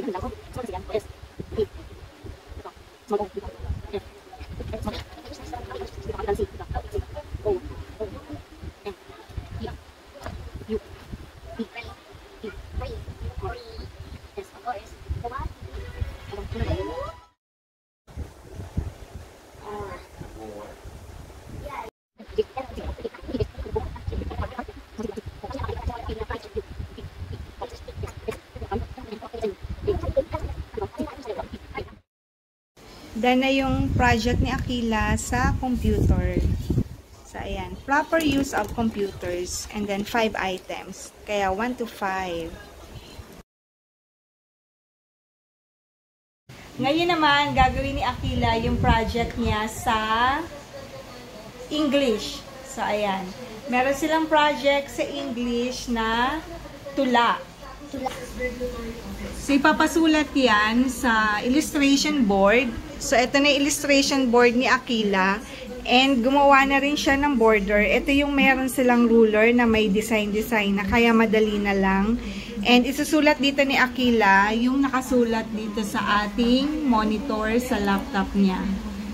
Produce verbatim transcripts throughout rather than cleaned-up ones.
Then na yung project ni Aquila sa computer. So, ayan. Proper use of computers. And then, five items. Kaya, one to five. Ngayon naman, gagawin ni Aquila yung project niya sa English. So, ayan. Meron silang project sa English na tula. Tula. So, ipapasulat yan sa illustration board. So, ito na yung illustration board ni Aquila. And, gumawa na rin siya ng border. Ito yung meron silang ruler na may design-design na kaya madali na lang. And, isusulat dito ni Aquila yung nakasulat dito sa ating monitor sa laptop niya.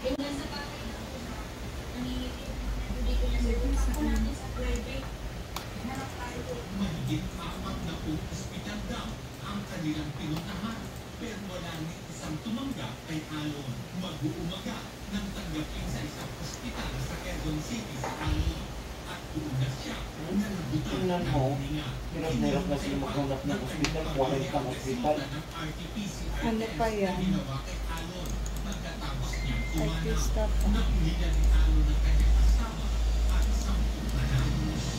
Mag-uumaga nang tanggapin sa isang ospital sa Quezon City sa Alon at doon na siya na nabutan ng hininga. Hirap na hirap na siya maghanap ng ospital, kuwalit ng ospital. Ano pa yan? Pagkatapos niya kumanak, Artista pa. nakuliga ni Alon ng kanyang asawa at sampung anak.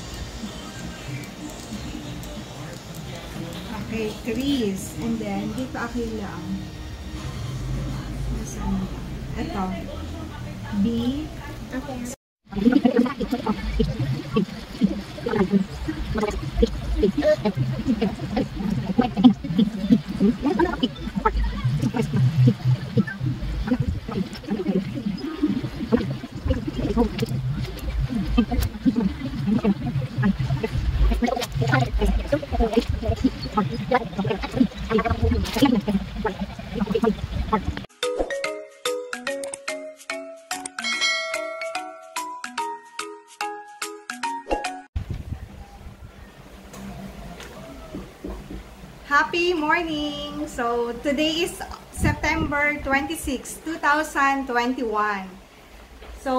Okay, trees. And then, dito Aquila. Nasaan ba? Ito. B. Okay. Happy morning! So, today is September twenty-sixth, two thousand twenty-one. So,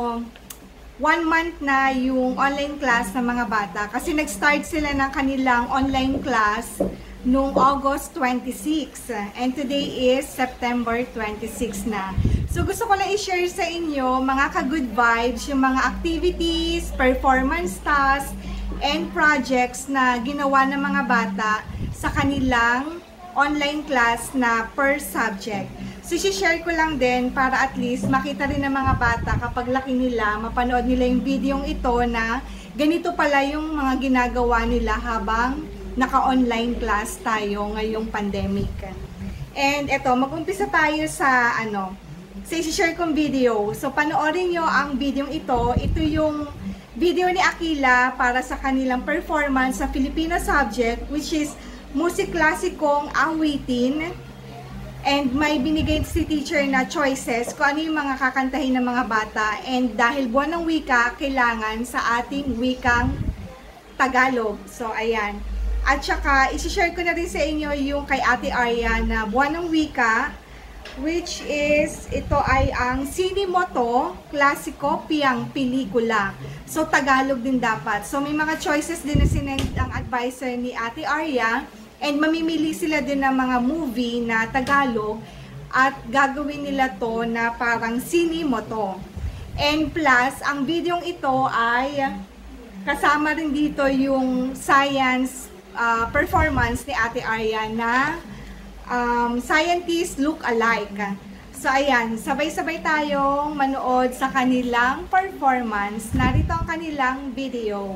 one month na yung online class ng mga bata kasi nag-start sila ng kanilang online class noong August twenty-sixth. And today is September twenty-sixth na. So, gusto ko lang i-share sa inyo mga ka-good vibes, yung mga activities, performance tasks, and projects na ginawa ng mga bata sa kanilang online class na per subject. So, share ko lang din para at least makita rin ng mga bata kapag laki nila, mapanood nila yung video ito na ganito pala yung mga ginagawa nila habang naka-online class tayo ngayong pandemic. And eto, mag-umpisa tayo sa ano, sa isi-share kong video. So, panoorin nyo ang video ito. Ito yung video ni Aquila para sa kanilang performance sa Filipino subject, which is Musik Klasikong Awitin. And may binigay si teacher na choices kung ano yung mga kakantahin ng mga bata. And dahil buwan ng wika, kailangan sa ating wikang Tagalog. So, ayan. At saka, isi-share ko na rin sa inyo yung kay Ate Arya na buwan ng wika, which is, ito ay ang Sinimoto Klasiko Piang Pelikula. So, Tagalog din dapat. So, may mga choices din na sinend ang advisor ni Ate Arya. And mamimili sila din ng mga movie na Tagalog at gagawin nila to na parang Sinimoto. And plus, ang videong ito ay kasama rin dito yung science uh, performance ni Ate Arya na um, Scientists Look Alike. So, ayan, sabay-sabay tayong manood sa kanilang performance. Narito ang kanilang video.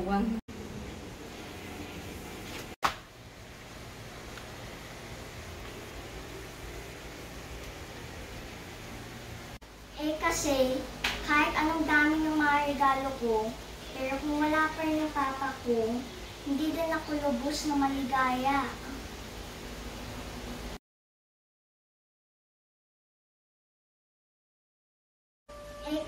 Eh kasi, kahit anong dami ng mga regalo ko, pero kung wala pa rin ang papa ko, hindi din ako lubos na maligaya.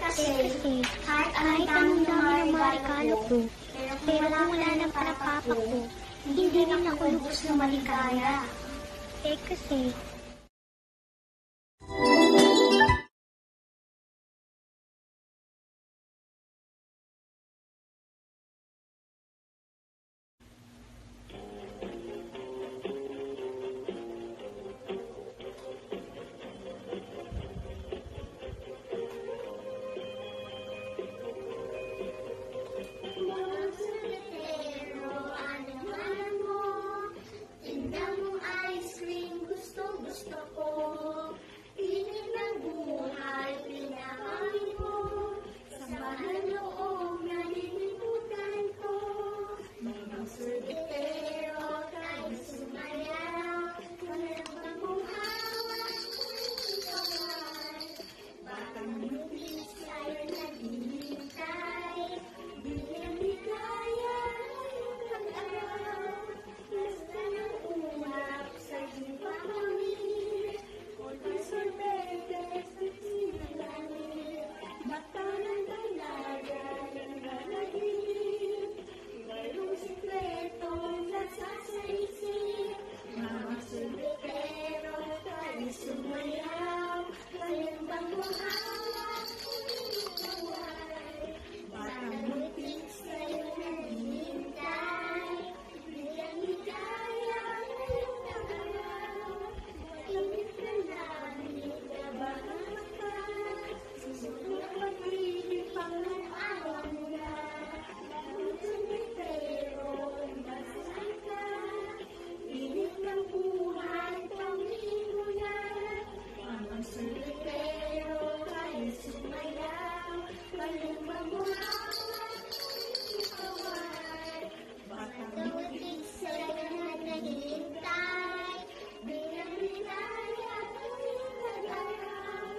kasi, kahit anong dami ng mga regalo ko, pero kung wala wala ng para papa ko, hindi rin ako lubos na maligaya. Eh kasi, gusto ko, piling ng buhay, pinakain ko, samahan loob na lilimutan ko. Mga sorbetero, tayo sumayaw, walang pagbuhawa, kawan. Batang lupis tayo naghihintay, bilang ligaya, pag-araw, basta ng ulap sa hiwa kami. Mata ng dalaga ng nanaginip, mayroong sikreto nasa sa isip. Mga sorbetero, tayo sumayaw, walang pagbuhawa, kaway. Batang lupis tayo naghihintay, bilang ligaya ngayong araw. Init na langit, labahan mata, susunod ang pag-ibig pang nag-awan na. Mga sorbetero, nasaan ka? Init ng buhay, panghiling mo na. Mga sorbetero, tayo sumayaw, walang magbuhawa, kaway. Batang lupis tayo naghihintay, bilang ligaya ngayong araw.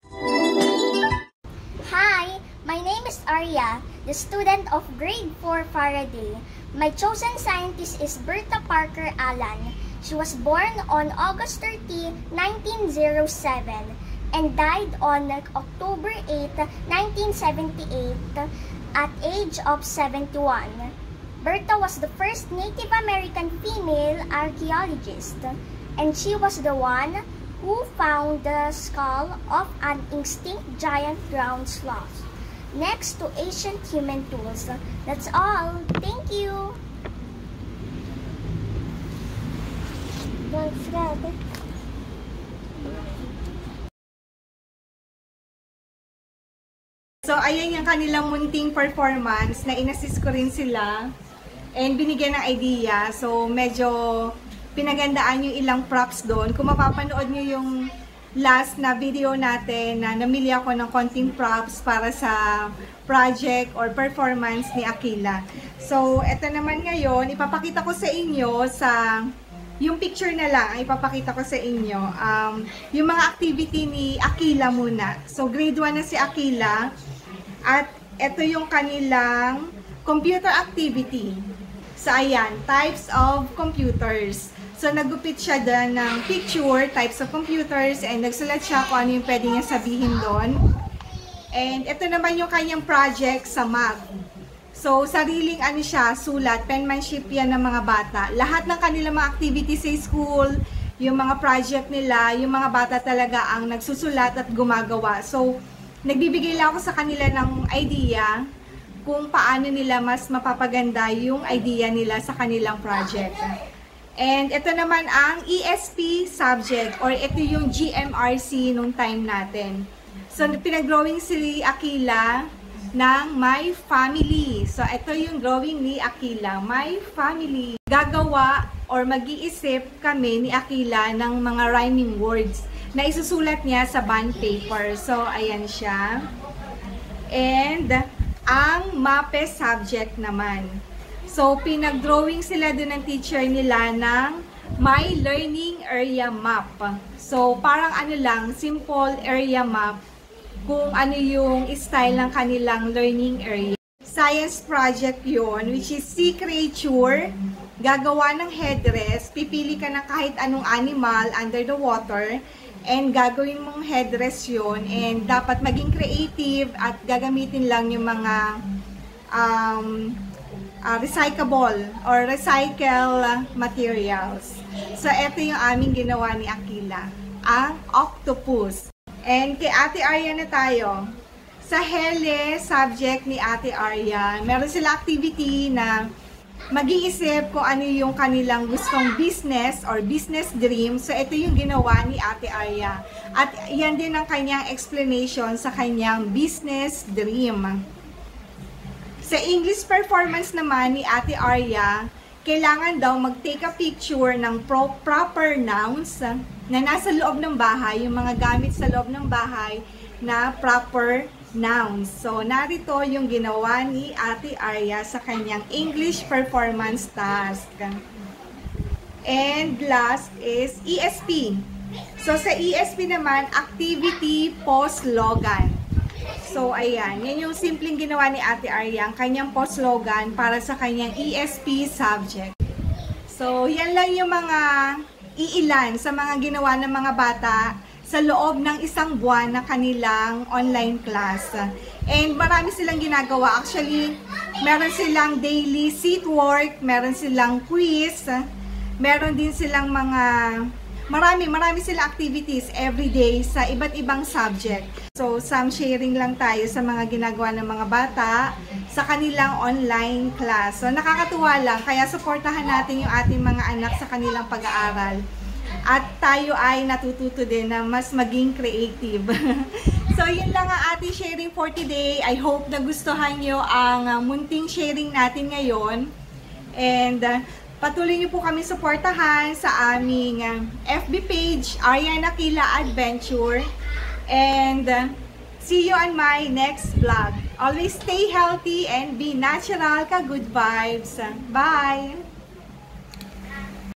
Hi, my name is Arya, the student of grade four Faraday. My chosen scientist is Bertha Parker Allen. She was born on August thirtieth, nineteen oh seven and died on October eighth, nineteen seventy-eight at age of seventy-one. Bertha was the first Native American female archaeologist, and she was the one who found the skull of an extinct giant ground sloth next to ancient human tools. That's all. Thank you. Thanks, God. So, ayan yung kanilang munting performance na inassist ko rin sila and binigyan ng idea. So, medyo pinagandaan yung ilang props doon. Kung mapapanood nyo yung last na video natin na namili ako ng konting props para sa project or performance ni Aquila. So, eto naman ngayon, ipapakita ko sa inyo sa yung picture na lang, ay ipapakita ko sa inyo um, yung mga activity ni Aquila muna. So, grade one na si Aquila at eto yung kanilang computer activity. So, ayan, types of computers. So, nagupit siya doon ng picture, types of computers, and nagsulat siya kung ano yung pwede niya sabihin doon. And ito naman yung kanyang project sa math. So, sariling ano siya, sulat, penmanship yan ng mga bata. Lahat ng kanilang mga activities sa school, yung mga project nila, yung mga bata talaga ang nagsusulat at gumagawa. So, nagbibigay lang ako sa kanila ng idea kung paano nila mas mapapaganda yung idea nila sa kanilang project. And ito naman ang E S P subject or ito yung G M R C nung time natin. So, pinag-drawing si Aquila ng My Family. So, ito yung drawing ni Aquila, My Family. Gagawa or mag-iisip kami ni Aquila ng mga rhyming words na isusulat niya sa bond paper. So, ayan siya. And, ang MAPE subject naman. So, pinag-drawing sila dun ng teacher nila ng My Learning Area Map. So, parang ano lang, simple area map kung ano yung style ng kanilang learning area. Science project yun, which is sea creature, gagawa ng headdress, pipili ka ng kahit anong animal under the water, and gagawin mong headdress yun, and dapat maging creative at gagamitin lang yung mga um, uh, recyclable or recycle materials. So, ito yung aming ginawa ni Akila, ang octopus. And kay Ate Arya na tayo. Sa Hele subject ni Ate Arya, meron sila activity na mag-iisip kung ano yung kanilang gustong business or business dream. So, ito yung ginawa ni Ate Arya. At yan din ang kanyang explanation sa kanyang business dream. Sa English performance naman ni Ate Arya, kailangan daw mag-take a picture ng pro proper nouns na nasa loob ng bahay, yung mga gamit sa loob ng bahay na proper nouns. So, narito yung ginawa ni Ate Arya sa kanyang English performance task. And last is E S P. So, sa E S P naman, activity post-slogan. So, ayan. Yan yung simpleng ginawa ni Ate Arya, ang kanyang post-slogan para sa kanyang E S P subject. So, yan lang yung mga iilan sa mga ginawa ng mga bata sa loob ng isang buwan na kanilang online class. And marami silang ginagawa. Actually, meron silang daily seat work, meron silang quiz, meron din silang mga, marami, marami silang activities every day sa iba't ibang subject. So, some sharing lang tayo sa mga ginagawa ng mga bata sa kanilang online class. So, nakakatuwa lang. Kaya supportahan natin yung ating mga anak sa kanilang pag-aaral. At tayo ay natututo din na mas maging creative. So, yun lang ang ating sharing for today. I hope na gustuhan nyo ang uh, munting sharing natin ngayon. And uh, patuloy nyo po kami suportahan sa aming uh, F B page, Arya Nakila Adventure. And uh, see you on my next vlog. Always stay healthy and be natural ka good vibes. Bye!